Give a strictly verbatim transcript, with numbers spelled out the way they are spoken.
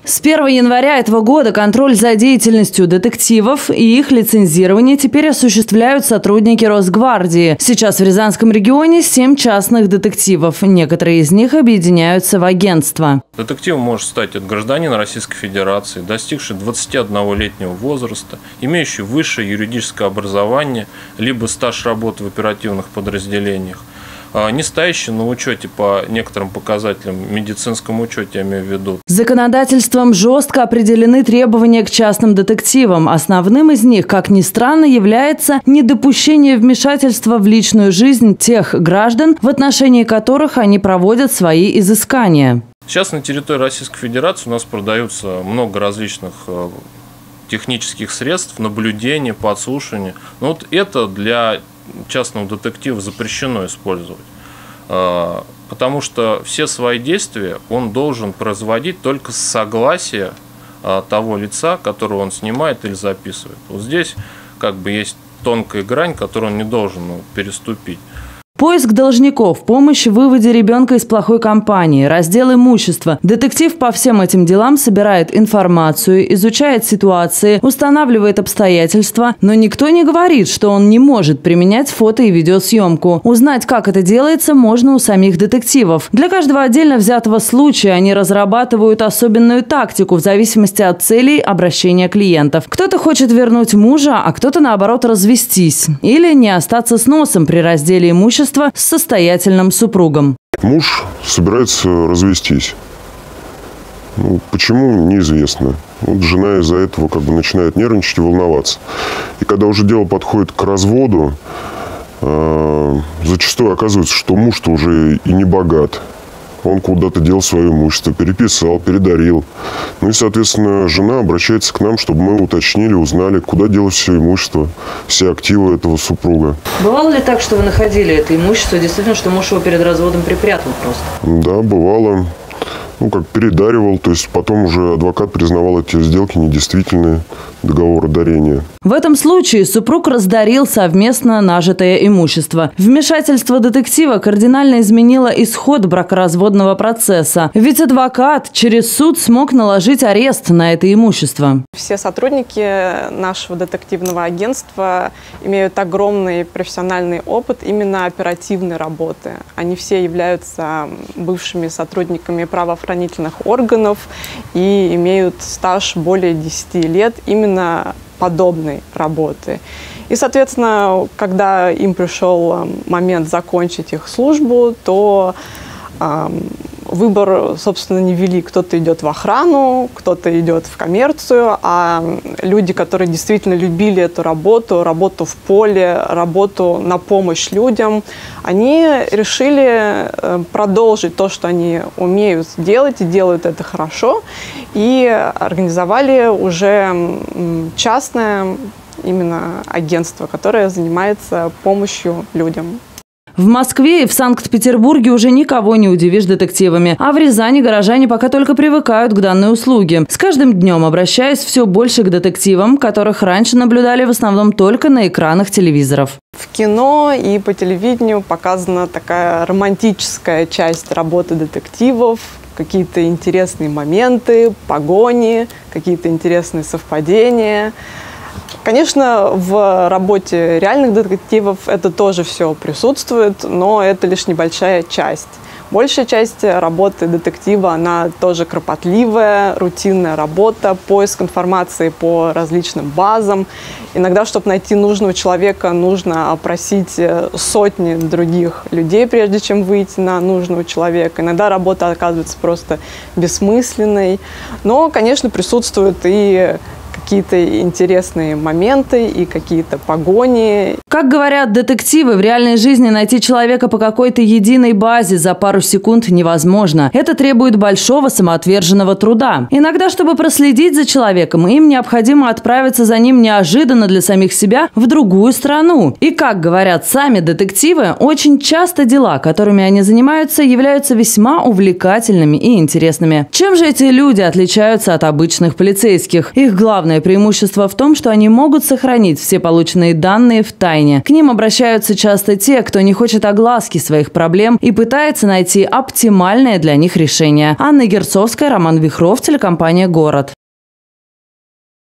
С первого января этого года контроль за деятельностью детективов и их лицензирование теперь осуществляют сотрудники Росгвардии. Сейчас в Рязанском регионе семь частных детективов. Некоторые из них объединяются в агентство. Детективом может стать от гражданина Российской Федерации, достигший двадцатиоднолетнего возраста, имеющий высшее юридическое образование, либо стаж работы в оперативных подразделениях, не стоящий на учете по некоторым показателям, медицинском учете, я имею в виду. Законодательством жестко определены требования к частным детективам. Основным из них, как ни странно, является недопущение вмешательства в личную жизнь тех граждан, в отношении которых они проводят свои изыскания. Сейчас на территории Российской Федерации у нас продаются много различных технических средств наблюдения, подслушивания. Но вот это для частного детектива запрещено использовать, потому что все свои действия он должен производить только с согласия того лица, которого он снимает или записывает. Вот здесь как бы есть тонкая грань, которую он не должен переступить. Поиск должников, помощь в выводе ребенка из плохой компании, раздел имущества. Детектив по всем этим делам собирает информацию, изучает ситуации, устанавливает обстоятельства, но никто не говорит, что он не может применять фото- и видеосъемку. Узнать, как это делается, можно у самих детективов. Для каждого отдельно взятого случая они разрабатывают особенную тактику в зависимости от целей обращения клиентов. Кто-то хочет вернуть мужа, а кто-то, наоборот, развестись. Или не остаться с носом при разделе имущества с состоятельным супругом. Муж собирается развестись. Ну, почему, неизвестно. Вот жена из-за этого как бы начинает нервничать и волноваться. И когда уже дело подходит к разводу, э, зачастую оказывается, что муж-то уже и не богат. Он куда-то дел свое имущество, переписал, передарил. Ну и, соответственно, жена обращается к нам, чтобы мы уточнили, узнали, куда делось все имущество, все активы этого супруга. Бывало ли так, что вы находили это имущество, действительно, что муж его перед разводом припрятал просто? Да, бывало. Ну, как передаривал, то есть потом уже адвокат признавал эти сделки недействительные, договора дарения. В этом случае супруг раздарил совместно нажитое имущество. Вмешательство детектива кардинально изменило исход бракоразводного процесса. Ведь адвокат через суд смог наложить арест на это имущество. Все сотрудники нашего детективного агентства имеют огромный профессиональный опыт именно оперативной работы. Они все являются бывшими сотрудниками правоохранительных органов и имеют стаж более десяти лет именно подобной работы. И, соответственно, когда им пришел момент закончить их службу, то э, выбор, собственно, не вели. Кто-то идет в охрану, кто-то идет в коммерцию, а люди, которые действительно любили эту работу, работу в поле, работу на помощь людям, они решили продолжить то, что они умеют делать и делают это хорошо, и организовали уже частное именно агентство, которое занимается помощью людям. В Москве и в Санкт-Петербурге уже никого не удивишь детективами, а в Рязани горожане пока только привыкают к данной услуге. С каждым днем обращаясь все больше к детективам, которых раньше наблюдали в основном только на экранах телевизоров. В кино и по телевидению показана такая романтическая часть работы детективов, какие-то интересные моменты, погони, какие-то интересные совпадения. Конечно, в работе реальных детективов это тоже все присутствует, но это лишь небольшая часть. Большая часть работы детектива, она тоже кропотливая, рутинная работа, поиск информации по различным базам. Иногда, чтобы найти нужного человека, нужно опросить сотни других людей, прежде чем выйти на нужного человека. Иногда работа оказывается просто бессмысленной. Но, конечно, присутствует и какие-то интересные моменты и какие-то погони. Как говорят детективы, в реальной жизни найти человека по какой-то единой базе за пару секунд невозможно. Это требует большого самоотверженного труда. Иногда, чтобы проследить за человеком, им необходимо отправиться за ним неожиданно для самих себя в другую страну. И, как говорят сами детективы, очень часто дела, которыми они занимаются, являются весьма увлекательными и интересными. Чем же эти люди отличаются от обычных полицейских? Их главное преимущество в том, что они могут сохранить все полученные данные в тайне. онлайне. К ним обращаются часто те, кто не хочет огласки своих проблем и пытается найти оптимальное для них решение. Анна Герцовская, Роман Вихров, телекомпания «Город».